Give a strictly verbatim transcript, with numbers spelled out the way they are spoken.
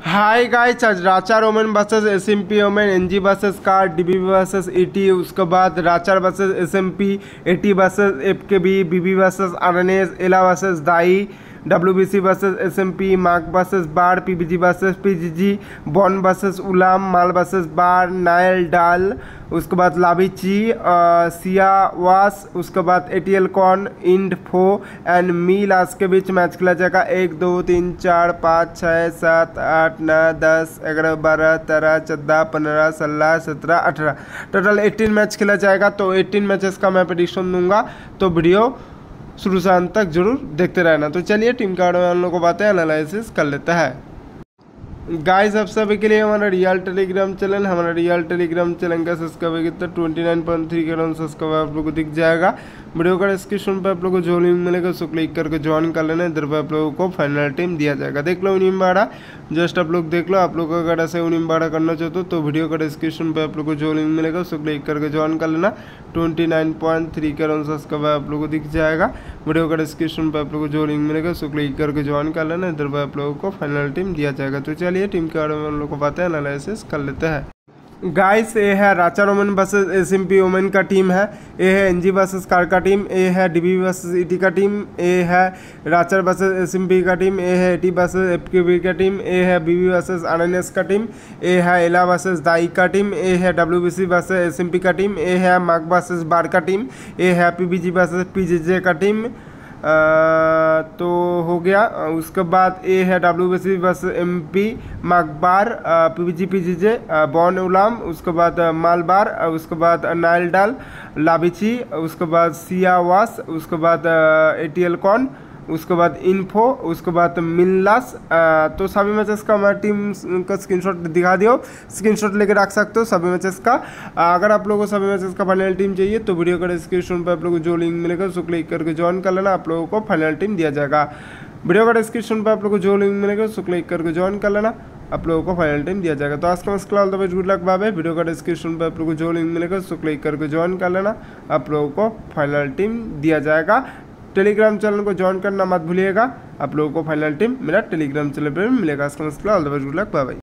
हाय guys, आज राचार ओमेन वर्सेस एसएमपी ओमेन, एनजी वर्सेस कार, डीबी वर्सेस ईटी, उसके बाद राचार versus SMP, AT versus FKB, BB versus RNS, एला वर्सेस दाई, डब्ल्यूबीसी वर्सेस एसएमपी, मार्क वर्सेस बार, पीबीजी वर्सेस पीजीजी, बॉन वर्सेस उलाम, माल वर्सेस बार, नायल डाल, उसके बाद लाभिची, सियावास, उसके बाद एटीएल कॉन, इंड फो एंड मीलास के बीच मैच खेला जाएगा। एक दो तीन चार पाँच छः सात आठ नौ दस ग्यारह बारह तेरह चौदह पंद्रह सोलह सत्रह अठारह टोटल अठारह मैच खेला जाएगा। तो अठारह मैचेस का मैं प्रेडिक्शन दूंगा, तो वीडियो शुरू से अंत तक जरूर देखते रहना। तो चलिए टीम कार्ड में हम लोग को बातें एनालिसिस कर लेते हैं। गाइस, आप सभी के लिए हमारा रियल टेलीग्राम चैनल हमारा रियल टेलीग्राम चैनल का सब्सक्राइबर कितना twenty nine point three crore subscriber आप लोग को दिख जाएगा। वीडियो का डिस्क्रिप्शन पर आप लोग को जो लिंक मिलेगा उसको क्लिक करके ज्वाइन कर लेना। इधर पर आप लोगों को फाइनल टीम दिया जाएगा। देख लो उनिम्बाड़ा, जस्ट आप लोग देख लो। आप लोग अगर ऐसे उनिम्बाड़ा करना चाहते हो तो वीडियो का डिस्क्रिप्शन पर आप लोग को जो लिंक मिलेगा उसको क्लिक करके ज्वाइन कर लेना। Twenty nine point three crore subscriber आप लोग को दिख जाएगा। वीडियो का डिस्क्रिप्शन पर आप लोग को जो लिंक मिलेगा उसको क्लिक करके ज्वाइन कर लेना। इधर पर आप लोगों को फाइनल टीम दिया जाएगा। तो चलिए टीम के बारे में हम लोग को बातें एनालिसिस कर लेते हैं। गाइस, ये है राचार ओमेन वर्सेस एसएमपी ओमेन का टीम है। ये है एनजी वर्सेस कार का टीम। ये है डीबी वर्सेस ईटी का टीम। ये है राचार वर्सेस एसएमपी का टीम। ये है एटी वर्सेस एफकेबी का टीम। ये है बीबी वर्सेस आरएनएस का टीम। ये है एला वर्सेस दाई का टीम। ये है डब्ल्यूबीसी वर्सेस एसएमपी का टीम। ये है मार्क वर्सेस बार का टीम। ये है पीबीजी वर्सेस पीजीजे का टीम। आ, तो हो गया। उसके बाद ए है डब्ल्यूबीसी बस एमपी, माकबार, पीबीजी पीजीजे, बॉन उलाम, उसके बाद मालबार, उसके बाद नाइल डाल, लाभिची, उसके बाद सियावास, उसके बाद एटीएल कॉन, उसके बाद इन्फो, उसके बाद मिल्लास। तो सभी मैचेस का मैं टीम का स्क्रीनशॉट दिखा दियो, स्क्रीनशॉट लेके रख सकते हो सभी मैचेस का। अगर आप लोगों को सभी मैचेस का फाइनल टीम चाहिए तो वीडियो का डिस्क्रिप्शन पर आप लोगों को जो लिंक मिलेगा उसको क्लिक करके ज्वाइन कर लेना। आप लोगों को फाइनल टीम दिया जाएगा। वीडियो का डिस्क्रिप्शन पर आप लोगों को जो लिंक मिलेगा उसको क्लिक करके ज्वाइन कर लेना। आप लोगों को फाइनल टीम दिया जाएगा। तो आज का मस्कला all the best, good luck, bye bye. Video का डिस्क्रिप्शन पर आप लोगों को जो लिंक मिलेगा उसको क्लिक करके ज्वाइन कर लेना। आप लोगों को फाइनल टीम दिया जाएगा। टेलीग्राम चैनल को ज्वाइन करना मत भूलिएगा। आप लोगों को फाइनल टीम मेरा टेलीग्राम चैनल पर मिलेगा। इसका मतलब all the best, good luck, bye bye.